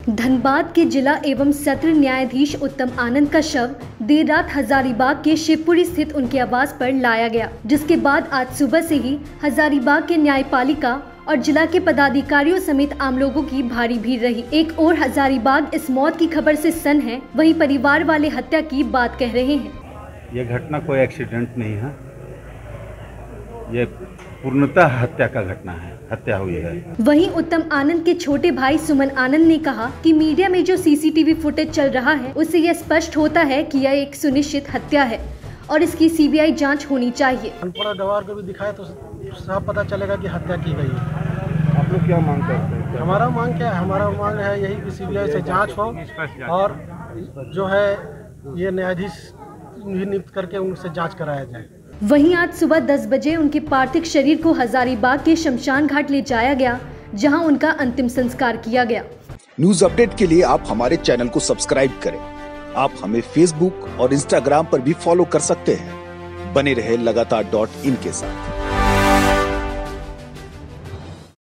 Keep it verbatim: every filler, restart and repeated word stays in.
धनबाद के जिला एवं सत्र न्यायाधीश उत्तम आनंद का शव देर रात हजारीबाग के शिवपुरी स्थित उनके आवास पर लाया गया, जिसके बाद आज सुबह से ही हजारीबाग के न्यायपालिका और जिला के पदाधिकारियों समेत आम लोगों की भारी भीड़ रही। एक और हजारीबाग इस मौत की खबर से सन्न है, वहीं परिवार वाले हत्या की बात कह रहे हैं। ये घटना कोई एक्सीडेंट नहीं है, ये पूर्णतः हत्या का घटना है, हत्या हुई है। वहीं उत्तम आनंद के छोटे भाई सुमन आनंद ने कहा कि मीडिया में जो सीसीटीवी फुटेज चल रहा है उससे यह स्पष्ट होता है कि यह एक सुनिश्चित हत्या है और इसकी सीबीआई जांच होनी चाहिए। अनपढ़ गवाह को भी दिखाए तो साफ पता चलेगा कि हत्या की गई है। आप लोग क्या मांग करते हैं? हमारा मांग क्या है? हमारा मांग है यही कि सीबीआई से जांच हो और जो है ये न्यायाधीश नियुक्त करके उनसे जांच कराया जाए। वहीं आज सुबह दस बजे उनके पार्थिव शरीर को हजारीबाग के शमशान घाट ले जाया गया, जहां उनका अंतिम संस्कार किया गया। न्यूज अपडेट के लिए आप हमारे चैनल को सब्सक्राइब करें। आप हमें फेसबुक और इंस्टाग्राम पर भी फॉलो कर सकते हैं। बने रहे लगातार डॉट इन के साथ।